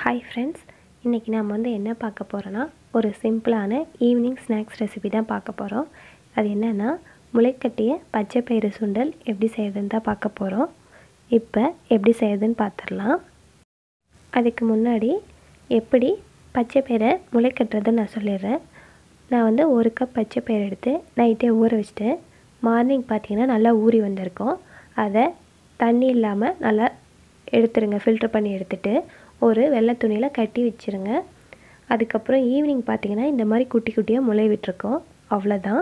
Hi friends, இன்றைக்கி நாம் என்ன பார்க்க போகிறோன்னா ஒரு சிம்பிளான ஈவினிங் ஸ்நாக்ஸ் ரெசிபி தான் பார்க்க போகிறோம். அது என்னென்னா முளைக்கட்டிய பச்சை பயிறு சுண்டல் எப்படி செய்கிறதுன்னு தான் பார்க்க போகிறோம். இப்போ எப்படி செய்கிறதுன்னு பார்த்துடலாம். அதுக்கு முன்னாடி எப்படி பச்சை பயிரை முளைக்கட்டுறதுன்னு நான் சொல்லிடுறேன். நான் 1 கப் பச்சை பயிறு எடுத்து நைட்டே ஊற வச்சுட்டேன். மார்னிங் பார்த்திங்கன்னா நல்லா ஊறி வந்திருக்கும். அதை தண்ணி இல்லாமல் நல்லா எடுத்துருங்க, ஃபில்ட்ரு பண்ணி எடுத்துகிட்டு ஒரு வெள்ளை துணியில் கட்டி வச்சுருங்க. அதுக்கப்புறம் ஈவினிங் பார்த்திங்கன்னா இந்த மாதிரி குட்டி குட்டியாக முளை விட்டுருக்கோம். அவ்வளோதான்.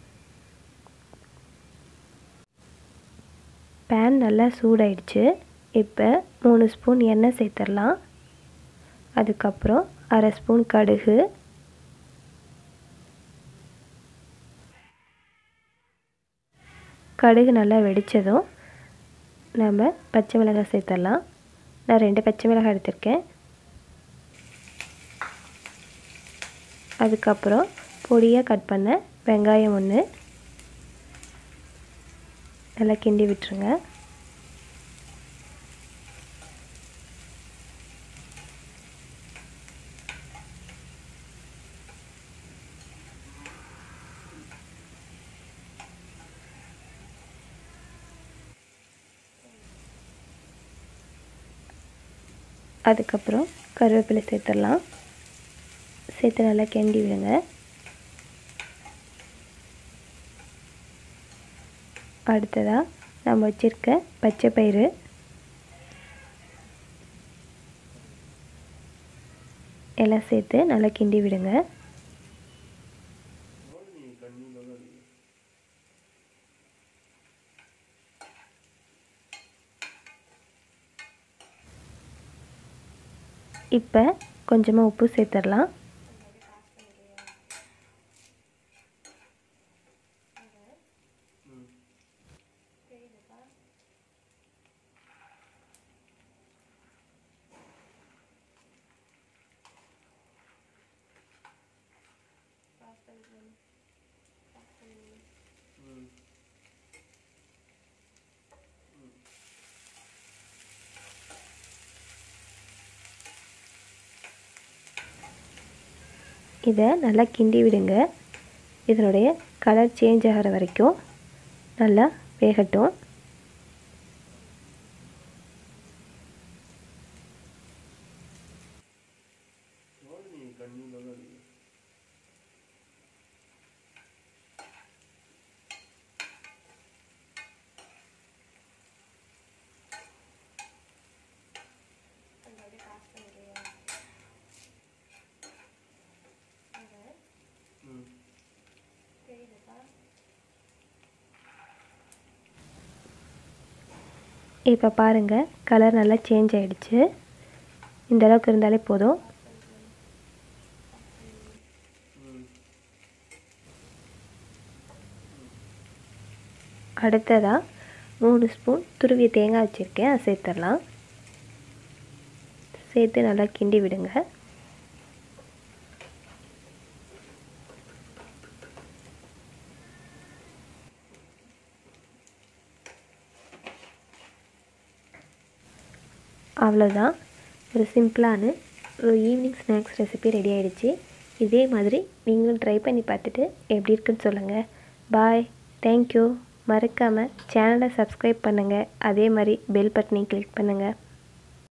பேன் நல்லா சூடாயிடுச்சு. இப்போ 3 ஸ்பூன் எண்ணெய் சேர்த்துடலாம். அதுக்கப்புறம் அரை ஸ்பூன் கடுகு, கடுகு நல்லா வெடித்ததும் நம்ம பச்சை மிளகாய் சேர்த்துடலாம். நான் 2 பச்சை மிளகாய் எடுத்திருக்கேன். அதுக்கப்புறம் பொடியாக கட் பண்ண வெங்காயம் 1 நல்லா கிண்டி விட்டுருங்க. அதுக்கப்புறம் கருவேப்பிலை சேர்த்துடலாம். சேர்த்து நல்லா கிண்டி விடுங்க. அடுத்ததாக நம்ம வச்சுருக்க பச்சை பயிறு எல்லாம் சேர்த்து நல்லா கிண்டி விடுங்க. இப்போ கொஞ்சமாக உப்பு சேர்த்துடலாம். இதை நல்லா கிண்டி விடுங்க. இதனுடைய கலர் சேஞ்ச் ஆகிற வரைக்கும் நல்லா வேகட்டும். இப்போ பாருங்கள், கலர் நல்லா சேஞ்ச் ஆகிடுச்சு. இந்த அளவுக்கு இருந்தாலே போதும். அடுத்ததாக 3 ஸ்பூன் துருவிய தேங்காய் வச்சுருக்கேன், அதை சேர்த்துடலாம். சேர்த்து நல்லா கிண்டி விடுங்க. அவ்வளோதான். ஒரு சிம்பிளான ஒரு ஈவினிங் ஸ்நாக்ஸ் ரெசிபி ரெடி ஆகிடுச்சு. இதே மாதிரி நீங்களும் ட்ரை பண்ணி பார்த்துட்டு எப்படி இருக்குன்னு சொல்லுங்கள். Bye, thank you. மறக்காமல் சேனலை சப்ஸ்கிரைப் பண்ணுங்கள். அதே மாதிரி பெல் பட்டனையும் கிளிக் பண்ணுங்கள்.